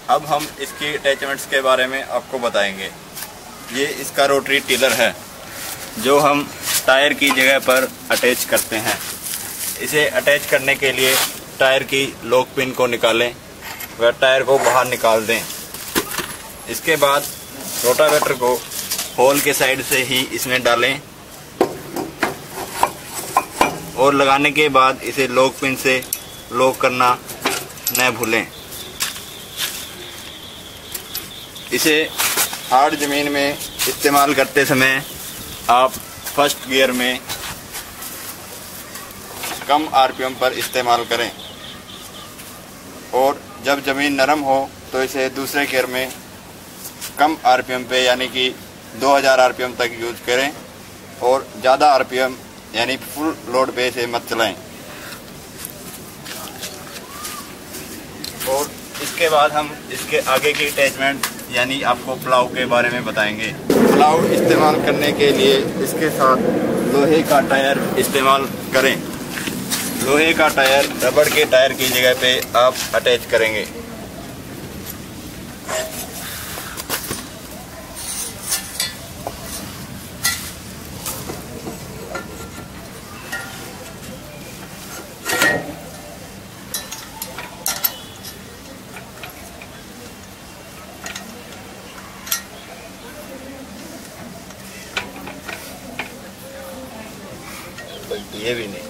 अब हम इसकी अटैचमेंट्स के बारे में आपको बताएंगे। ये इसका रोटरी टिलर है जो हम टायर की जगह पर अटैच करते हैं। इसे अटैच करने के लिए टायर की लॉक पिन को निकालें व टायर को बाहर निकाल दें। इसके बाद रोटावेटर को होल के साइड से ही इसमें डालें और लगाने के बाद इसे लॉक पिन से लॉक करना न भूलें। इसे हार्ड ज़मीन में इस्तेमाल करते समय आप फर्स्ट गियर में कम आरपीएम पर इस्तेमाल करें और जब ज़मीन नरम हो तो इसे दूसरे गियर में कम आरपीएम पे यानी कि 2000 आरपीएम तक यूज करें और ज़्यादा आरपीएम यानी फुल लोड पे इसे मत चलाएं। और इसके बाद हम इसके आगे की अटैचमेंट यानी आपको प्लाव के बारे में बताएंगे। प्लाव इस्तेमाल करने के लिए इसके साथ लोहे का टायर इस्तेमाल करें। लोहे का टायर रबड़ के टायर की जगह पे आप अटैच करेंगे। ये भी नहीं।